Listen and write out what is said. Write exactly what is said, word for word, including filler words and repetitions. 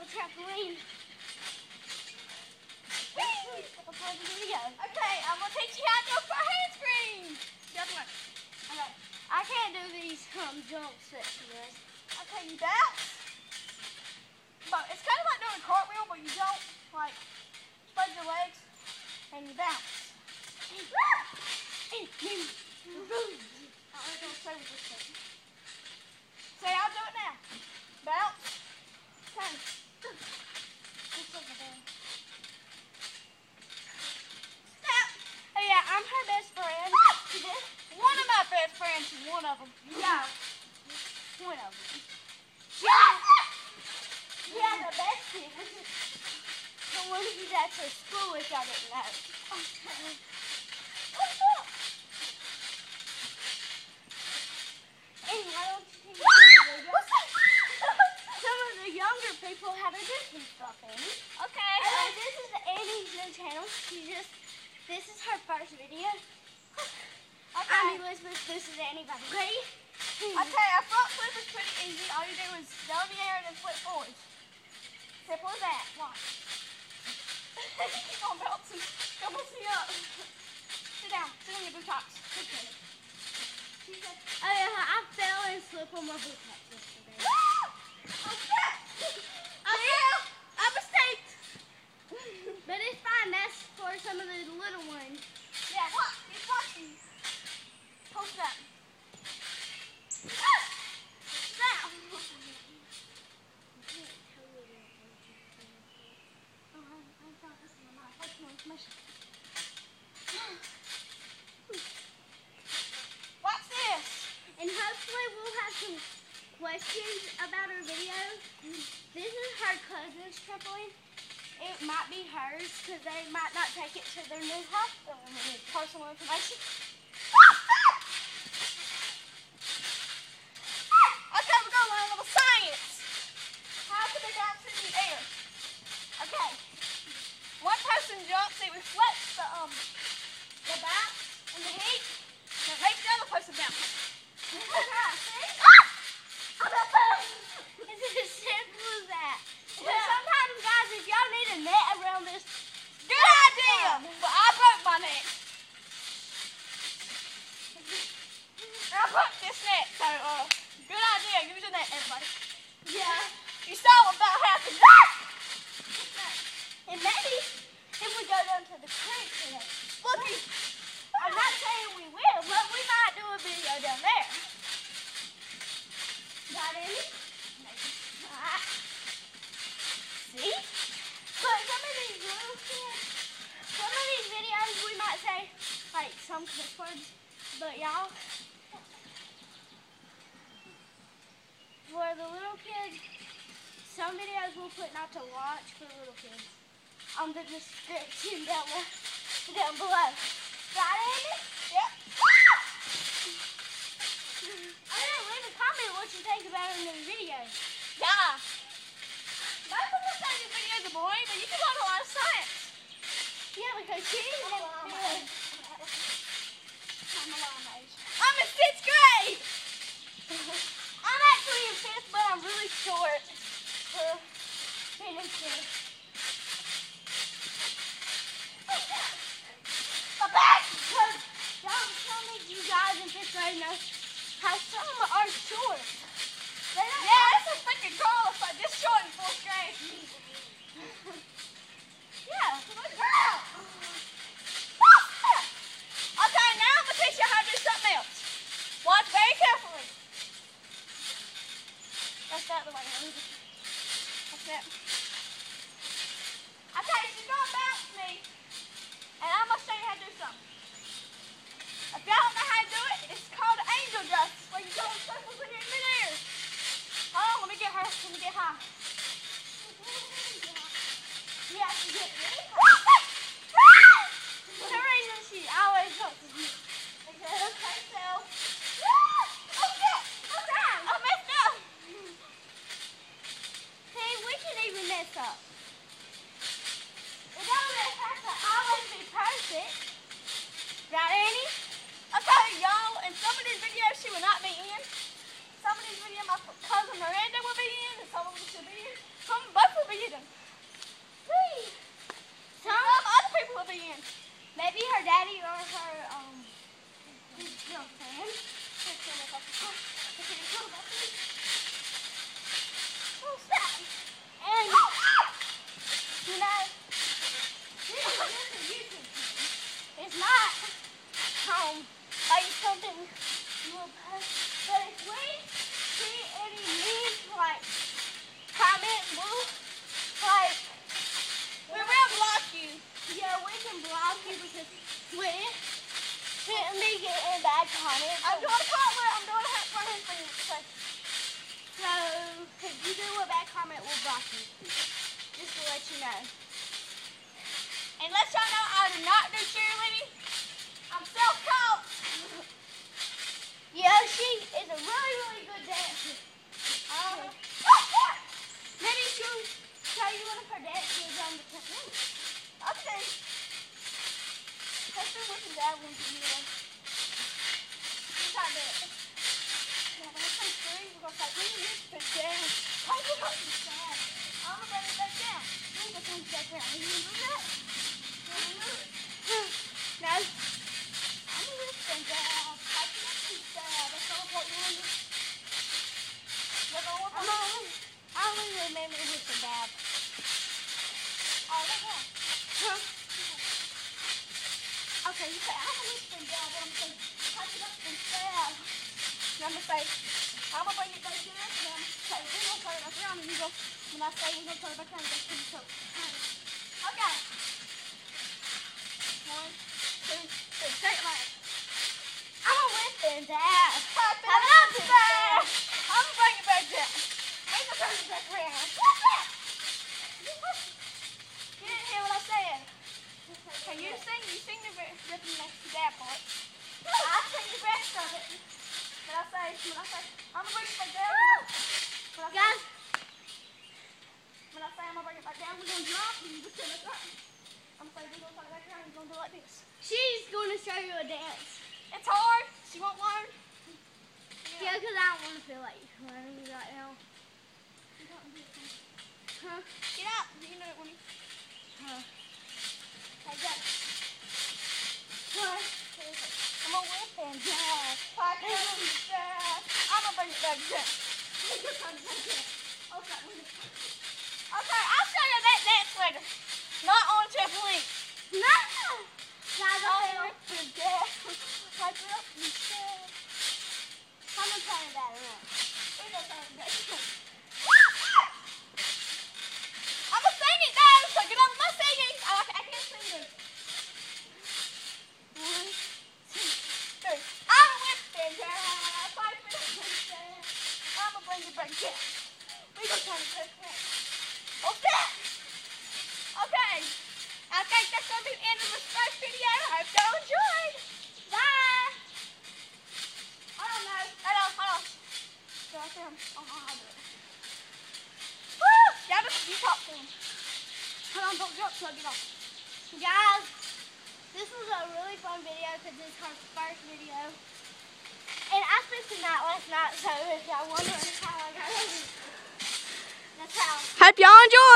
trampoline. Okay, I'm gonna teach you how to do a front handspring. The other one. Okay. I can't do these um jumps that she does. Okay, you bounce. But it's kind of like doing a cartwheel, but you don't like spread your legs and you bounce. I was gonna say what this is. Say, I'll do it now. Bounce. Turn. Just over there. Snap. Oh yeah, I'm her best friend. One of my best friends is one of them. Yeah. One of them. Yeah. Yeah, the best thing. The one who's at her school, if y'all didn't know. Okay. What's up? Hey, why don't you take some of the younger, some of the younger people how to do some stuff, Annie? Okay. Uh, this is Annie's new channel. She just, this is her first video. Okay. I'm Elizabeth. This is Annie. By the way. Okay, a front flip is pretty easy. All you do is go in the air and then flip forward. Simple as that. Watch. Keep on bouncing. Come on, sit up. Sit down. Sit on your buttocks. Okay. Oh yeah, I fell and slipped on my buttocks yesterday. Okay. Oh yeah, a mistake. But it's fine. That's for some of the little ones. Yeah, watch. Keep watching. Post that. Now. Watch this. And hopefully we'll have some questions about our video. This is her cousin's trampoline. It might be hers because they might not take it to their new hospital and we need personal information. Okay, we're going to learn a little science. How can they bounce in the air? Okay. One person jumps, it reflects the um the bounce and the heat, and it makes the other person bounce. Okay, see? It's as simple as that. But sometimes, guys, if y'all need a net around this, Good idea! But I broke my neck. I broke this net, so uh, good idea. Use a net, everybody. yeah. You saw what about happened. And maybe if we go down to the creek today. Looky. I'm not saying we will, but we might do a video down there. Got any? Ah. See? But some of these little kids, some of these videos we might say like some curse words, but y'all, for the little kids, some videos we'll put not to watch for little kids on the description down, down below. Right, Andy? Yep. Oh yeah, leave a comment what you think about our new videos. Yeah. Most people say these videos are boring, but you can learn a lot of science. Yeah, because she didn't have to do it. I'm a long age. I'm in sixth grade. I'm actually in fifth, but I'm really short for being in fifth. My back. Because y'all tell me you guys in fifth grade know how some are short. They don't Yeah, that's a freaking girl. It's like this short in fourth grade. Yeah. Good girl. Okay, now I'm gonna teach you how to do something else. Watch very carefully. That's that the way. That's that. Okay, she's gonna bounce me, and I'm gonna show you how to do something. If y'all don't know how to do it, it's called an angel dust, where you go in circles when you're in midair. Hold on, let me get her. Let me get high. you know. And let y'all know I do not do cheerleading. I'm self-taught. Yoshi is a really, really good dancer. Uh, Maybe she'll show you one of her dances on the trampoline. okay. Let's do with the dad one for you. You got it. Yeah, when I say three, we're going to say, we need to down. Oh, we're going to down. I'm going to bring it back down. We're going to bring it back down. You want to do that? You want to do it? No. I'm going to lift them down. I can keep down. That's all what you want to do. That's all what I'm you want to do. only, I only remember with the dad. Oh, that's all. Huh? Okay, you say, I'm going to lift them down, but I'm saying, touch it up and down. And I'm going to say, I'm going to bring it back down, and I'm going to say, we're going to turn it back around, and you go, when I say we're going to turn it back around, you go, turn it up. Okay. One, two, three. Say it loud. I'm going to lift them down. Touch it Have it up and there. I'm going to bring it back down. I'm going to turn it back around. What's that? You didn't hear what I said. Can you sing? You sing the rip and the dad part. I sing the rest of it. When I say, when I say, I'm gonna bring it back down. When I say, Guys, when I say I'm gonna bring it back down, we're gonna drop and you just turn it up. I'm gonna say we're gonna turn it back down and we're gonna do it like this. she's going to show you a dance. It's hard. She won't learn. Yeah, because I don't want to feel like learning right now. Huh? Get out. You know it when you. Huh? Like that. Huh? I'm gonna whip and down. Like that. I'm gonna bring it back down. Okay. Okay, I'll show you that dance later. Not on a trampoline. No! Guys, I I'll feel. whip and down. Like up and down. I'm going to turn it back around. We're gonna turn it back down. I'm gonna sing it now, so get on my singing. I, I can't sing this. One, two, three. I'm whipping down. I'm piping up and down. I'm gonna bring it back down. We gonna turn it back down. Okay. Okay. I think that's gonna be the end of this first video. I hope y'all enjoyed. Bye. Hold on, no. Hold on, hold on. Go out there. Oh, I'll do it. Woo! Y'all just, you talk to him. Hold on, don't jump, so get off. Guys, this was a really fun video because it's her first video. And I spent the night last night, so if y'all wondering how I got over, that's how. Hope y'all enjoyed.